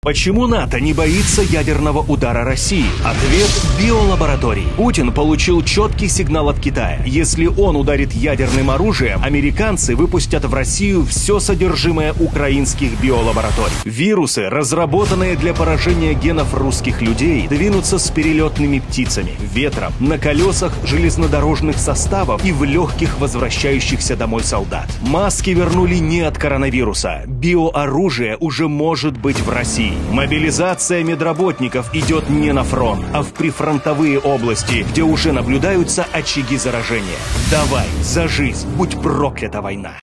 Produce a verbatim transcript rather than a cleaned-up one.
Почему НАТО не боится ядерного удара России? Ответ – биолаборатории. Путин получил четкий сигнал от Китая. Если он ударит ядерным оружием, американцы выпустят в Россию все содержимое украинских биолабораторий. Вирусы, разработанные для поражения генов русских людей, двинутся с перелетными птицами, ветром, на колесах железнодорожных составов и в легких возвращающихся домой солдат. Маски вернули не от коронавируса. Биооружие уже может быть в России. Мобилизация медработников идет не на фронт, а в прифронтовые области, где уже наблюдаются очаги заражения. Давай, за жизнь, будь проклята война!